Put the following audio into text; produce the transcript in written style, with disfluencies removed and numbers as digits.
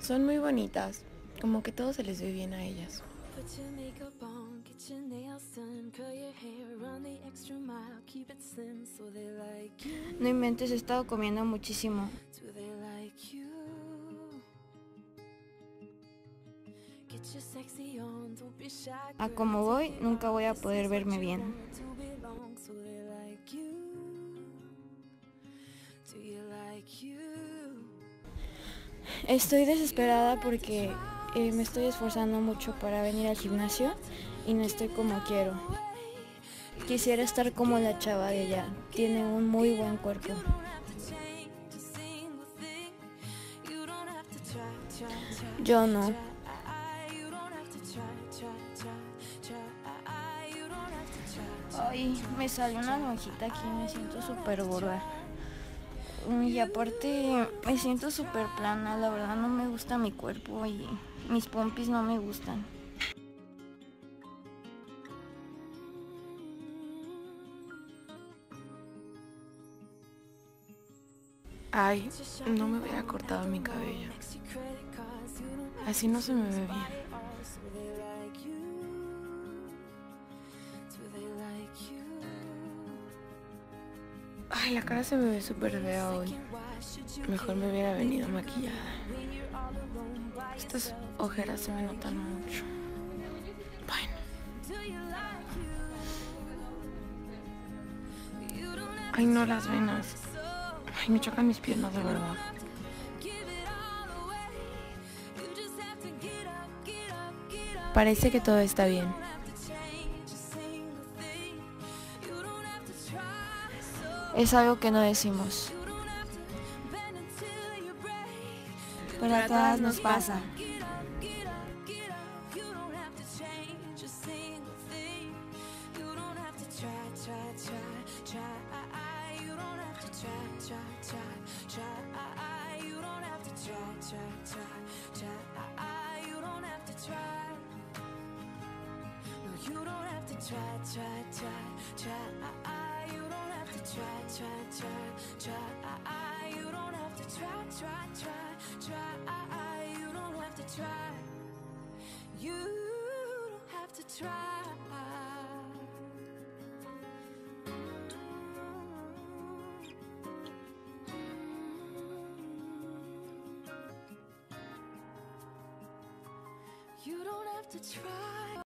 Son muy bonitas, como que todo se les ve bien a ellas. No inventes, he estado comiendo muchísimo. A como voy, nunca voy a poder verme bien. Estoy desesperada porque me estoy esforzando mucho para venir al gimnasio y no estoy como quiero. Quisiera estar como la chava de ella, tiene un muy buen cuerpo. Yo no. Ay, me salió una lonjita aquí, me siento súper gorda. Y aparte me siento súper plana, la verdad no me gusta mi cuerpo y mis pompis no me gustan. Ay, no me hubiera cortado mi cabello. Así no se me ve bien. Ay, la cara se me ve súper fea hoy. Mejor me hubiera venido maquillada. Estas ojeras se me notan mucho. Bueno. Ay, no, las venas. Ay, me chocan mis piernas, de verdad. Parece que todo está bien. Es algo que no decimos. Pero a todas nos pasa. You don't have to try.